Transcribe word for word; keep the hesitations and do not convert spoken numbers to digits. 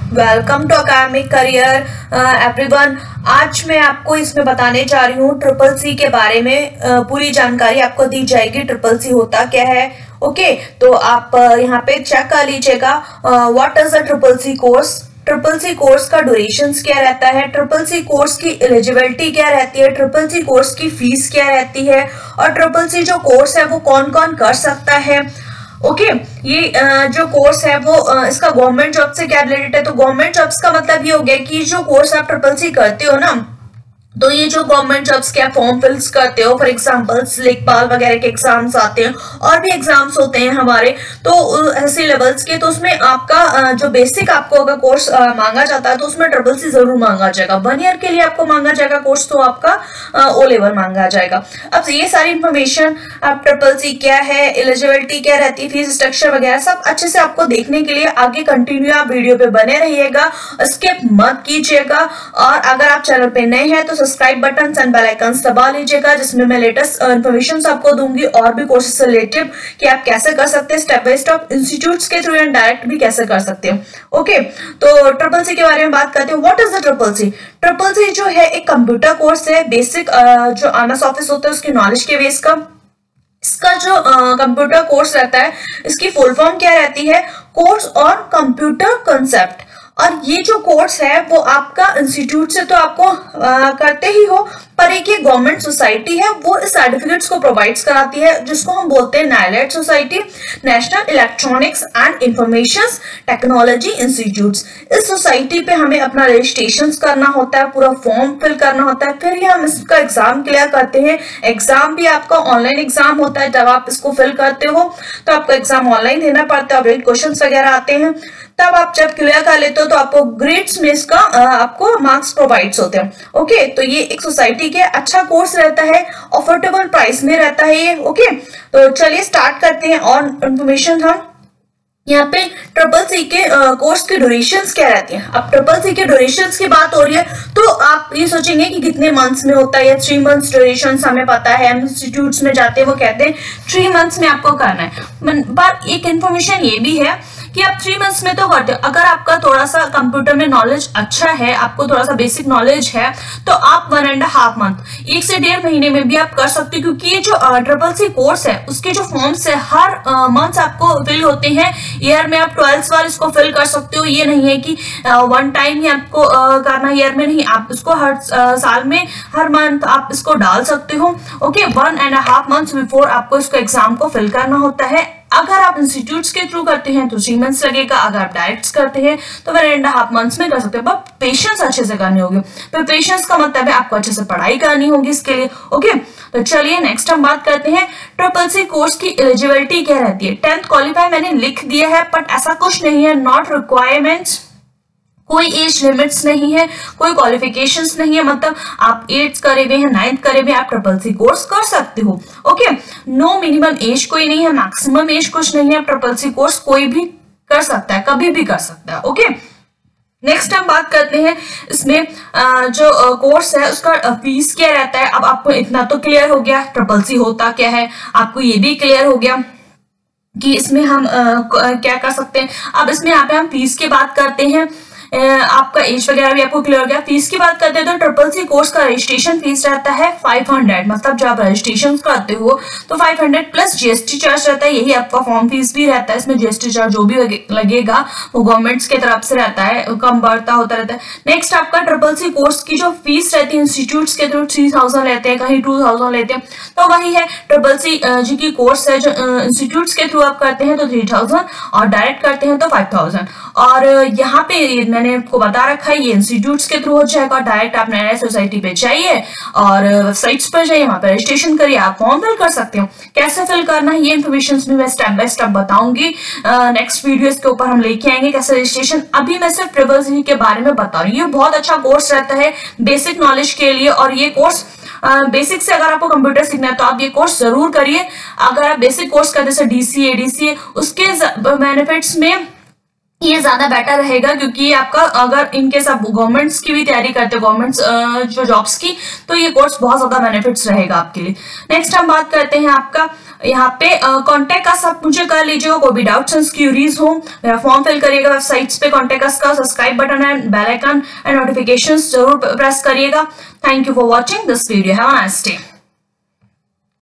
Welcome to academic career everyone. आज मैं आपको इसमें बताने जा रही हूँ ट्रिपल सी के बारे में। uh, पूरी जानकारी आपको दी जाएगी। ट्रिपल सी होता क्या है, ओके okay, तो आप uh, यहाँ पे चेक कर लीजिएगा what is the triple C course. Triple C course का ड्यूरेशन क्या रहता है, ट्रिपल सी कोर्स की एलिजिबिलिटी क्या रहती है, ट्रिपल सी कोर्स की फीस क्या रहती है, और ट्रिपल सी जो कोर्स है वो कौन कौन कर सकता है। ओके okay, ये जो कोर्स है वो इसका गवर्नमेंट जॉब से क्या रिलेटेड है। तो गवर्नमेंट जॉब्स का मतलब ये हो गया कि जो कोर्स आप ट्रिपल सी करते हो ना, तो ये जो गवर्नमेंट जॉब्स के फॉर्म फिल्स करते हो, फॉर एग्जांपल लेखपाल वगैरह के एग्जाम्स आते हैं और भी एग्जाम्स होते हैं हमारे, तो ऐसे लेवल्स के, तो उसमें आपका जो बेसिक आपको अगर कोर्स मांगा जाता है तो उसमें ट्रिपल सी जरूर मांगा जाएगा। वन ईयर के लिए आपको मांगा जाएगा कोर्स, तो आपका ओ लेवल मांगा जाएगा। अब ये सारी इंफॉर्मेशन आप ट्रिपल सी क्या है, एलिजिबिलिटी क्या रहती है, फीस स्ट्रक्चर वगैरह सब अच्छे से आपको देखने के लिए आगे कंटिन्यू आप वीडियो पे बने रहिएगा, स्किप मत कीजिएगा। और अगर आप चैनल पे नए हैं तो subscribe button and bell icon दबा लीजिएगा, जिसमें मैं लेटेस्ट इन्फॉर्मेशन आपको दूंगी और भी कोर्सेज से रिलेटेड कि आप कैसे कर सकते हैं स्टेप बाय स्टेप, इंस्टीट्यूट्स के थ्रू एंड डायरेक्ट भी कैसे कर सकते हैं। ओके, तो ट्रिपल सी के बारे में बात करते हैं। What is the triple C. Triple C जो है एक कंप्यूटर कोर्स है, बेसिक जो एमएस ऑफिस होता है उसकी नॉलेज के बेस का। इसका जो कंप्यूटर कोर्स रहता है, इसकी फुल फॉर्म क्या रहती है, कोर्स ऑन कंप्यूटर कंसेप्ट। और ये जो कोर्स है वो आपका इंस्टीट्यूट से तो आपको आ, करते ही हो, पर एक ये गवर्नमेंट सोसाइटी है वो इस सर्टिफिकेट्स को प्रोवाइड्स कराती है, जिसको हम बोलते हैं NIELIT society, national electronics and information technology institutes. इस सोसाइटी पे हमें अपना रजिस्ट्रेशन करना होता है, पूरा फॉर्म फिल करना होता है, फिर ये हम इसका एग्जाम क्लियर करते हैं। एग्जाम भी आपका ऑनलाइन एग्जाम होता है। जब आप इसको फिल करते हो तो आपको एग्जाम ऑनलाइन देना पड़ता है, क्वेश्चन वगैरह आते हैं। तब आप जब क्लियर कर लेते हो तो आपको ग्रेड्स में इसका आपको मार्क्स प्रोवाइड्स होते हैं। ओके, तो ये एक सोसाइटी के अच्छा कोर्स रहता है, अफोर्डेबल प्राइस में रहता है ये। ओके, तो चलिए स्टार्ट करते हैं और इंफॉर्मेशन हम यहाँ पे ट्रिपल सी के कोर्स की ड्यूरेशंस क्या रहती हैं। अब ट्रिपल सी के ड्यूरेशंस की बात हो रही है तो आप ये सोचेंगे कि कितने मंथ्स में होता है, या थ्री मंथ्स ड्यूरेशन हमें पता है, इंस्टीट्यूट्स में जाते हैं वो कहते हैं थ्री मंथ्स में आपको करना है। पर एक इंफॉर्मेशन ये भी है कि आप थ्री मंथ्स में तो करते हो। अगर आपका थोड़ा सा कंप्यूटर में नॉलेज अच्छा है, आपको थोड़ा सा बेसिक नॉलेज है, तो आप वन एंड हाफ मंथ, एक से डेढ़ महीने में भी आप कर सकते हो। क्योंकि ये जो ट्रिपल सी कोर्स है उसके जो फॉर्म्स है हर मंथ आपको फिल होते हैं। ईयर में आप ट्वेल्थ बार इसको फिल कर सकते हो। ये नहीं है कि वन टाइम ही आपको uh, करना, ईयर में नहीं, आप इसको हर uh, साल में हर मंथ आप इसको डाल सकते हो। Okay, one and half month before आपको इसको एग्जाम को फिल करना होता है। अगर आप इंस्टीट्यूट्स के थ्रू करते हैं तो थ्री मंथ्स लगेगा, अगर आप डायरेक्ट करते हैं तो वन एंड हाफ मंथ्स में कर सकते हैं। बट पेशेंस अच्छे से करनी होगी। पेशेंस का मतलब है आपको अच्छे से पढ़ाई करनी होगी इसके लिए। ओके, तो चलिए नेक्स्ट हम बात करते हैं ट्रिपल सी कोर्स की एलिजिबिलिटी क्या रहती है। टेंथ क्वालिफाई मैंने लिख दिया है, बट ऐसा कुछ नहीं है, नॉट रिक्वायरमेंट्स, कोई एज लिमिट्स नहीं है, कोई क्वालिफिकेशंस नहीं है। मतलब आप एट्थ करे हुए हैं, नाइन्थ करे हुए, आप ट्रिपल सी कोर्स कर सकते हो। ओके, नो मिनिमम एज कोई नहीं है, मैक्सिमम एज कुछ नहीं है। ट्रिपल सी कोर्स कोई भी कर सकता है, कभी भी कर सकता है। ओके, नेक्स्ट हम बात करते हैं इसमें जो कोर्स है उसका फीस क्या रहता है। अब आपको इतना तो क्लियर हो गया ट्रिपल सी होता क्या है, आपको ये भी क्लियर हो गया कि इसमें हम आ, क्या कर सकते हैं। अब इसमें यहाँ पे हम फीस की बात करते हैं, आपका एज वगैरह भी आपको क्लियर हो गया। फीस की बात करते हैं तो ट्रिपल सी कोर्स का रजिस्ट्रेशन फीस रहता है फाइव हंड्रेड। मतलब जब आप रजिस्ट्रेशन करते हो तो five hundred plus GST charge रहता है। यही आपका फॉर्म फीस भी रहता है। इसमें जीएसटी चार्ज जो भी लगेगा वो गवर्नमेंट्स की तरफ से रहता है, कम बढ़ता होता रहता है। नेक्स्ट आपका ट्रिपल सी कोर्स की जो फीस रहती है इंस्टीट्यूट्स के थ्रू थ्री थाउजेंड लेते हैं, कहीं टू थाउजेंड लेते हैं, तो वही है ट्रिपल सी जी की कोर्स है। जो इंस्टीट्यूट्स के थ्रू आप करते हैं तो थ्री थाउजेंड और डायरेक्ट करते हैं तो फाइव थाउजेंड। और यहाँ पे मैंने आपको बता रखा है ये इंस्टीट्यूट्स के थ्रू हो जाएगा। डायरेक्ट आप नया सोसाइटी पे जाइए और वेबसाइट्स पर जाइए, वहां पर रजिस्ट्रेशन करिए, आप फॉर्म फिल कर सकते हो। कैसे फिल करना है ये इन्फॉर्मेशन भी मैं स्टेप बाय स्टेप बताऊंगी। नेक्स्ट वीडियो के ऊपर हम लेके आएंगे कैसे रजिस्ट्रेशन। अभी मैं सिर्फ ट्रिपल सी के बारे में बता रही हूँ। ये बहुत अच्छा कोर्स रहता है बेसिक नॉलेज के लिए, और ये कोर्स बेसिक uh, से अगर आपको कंप्यूटर सीखना है तो आप ये कोर्स जरूर करिए। अगर आप बेसिक कोर्स करते हैं डीसीए डीसीए उसके बेनिफिट्स में ये ज्यादा बेटर रहेगा, क्योंकि आपका अगर इनकेस आप गवर्नमेंट्स की भी तैयारी करते हो, गवर्नमेंट्स जो जॉब्स की, तो ये कोर्स बहुत ज्यादा बेनिफिट्स रहेगा आपके लिए। नेक्स्ट हम बात करते हैं आपका यहाँ पे कॉन्टेक्ट अस आप मुझे कर लीजिएगा, कोई भी डाउट्स एंड क्यूरीज हो, मेरा फॉर्म फिल करिएगा वेबसाइट्स पे, कॉन्टेक्ट अस का सब्सक्राइब बटन है, बेल आइकन एंड नोटिफिकेशंस जरूर प्रेस करिएगा। Thank you for watching this video, have a nice day.